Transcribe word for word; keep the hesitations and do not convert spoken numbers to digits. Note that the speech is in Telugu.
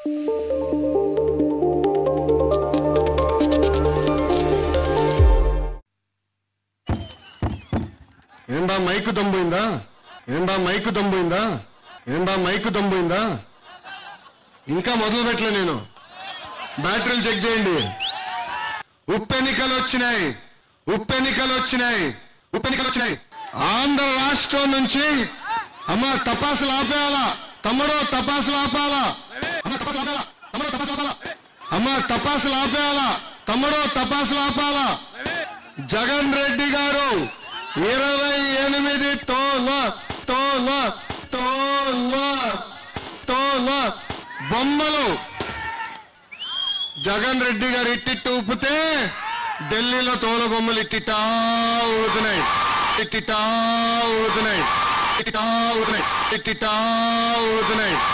ఏందా మైకు దమ్ముయిందా ఏందా మైకు దమ్ముయిందా ఏందా మైకు దమ్ముయిందా ఇంకా మొదలు పెట్టలే నేను బ్యాటరీలు చెక్ చేయండి ఉప్పెన్నికలు వచ్చినాయి ఉప్పెన్నికలు వచ్చినాయి ఉప్పెన్నికలు వచ్చినాయి ఆంధ్ర రాష్ట్రం నుంచి అమ్మ తపాసులు ఆపేయాలా తమ్ముడు తపాసులు ఆపాలా అమ్మ తపాసులు ఆపేయాలా తమ్ముడు తపాసులు ఆపాలా అమ్మ తపాసులు ఆపేయాలా తమ్ముడు తపాసులు ఆపాలా జగన్ రెడ్డి గారు ఇరవై ఎనిమిది తోల తోల తోల తోల బొమ్మలు జగన్ రెడ్డి గారు ఇట్టిట్టు ఊపితే ఢిల్లీలో తోల బొమ్మలు ఇట్టిటా ఊగుతున్నాయి ఇట్టిటా ఊగుతున్నాయి ఇట్టిటా ఊగుతున్నాయి ఇట్టిటా ఊగుతున్నాయి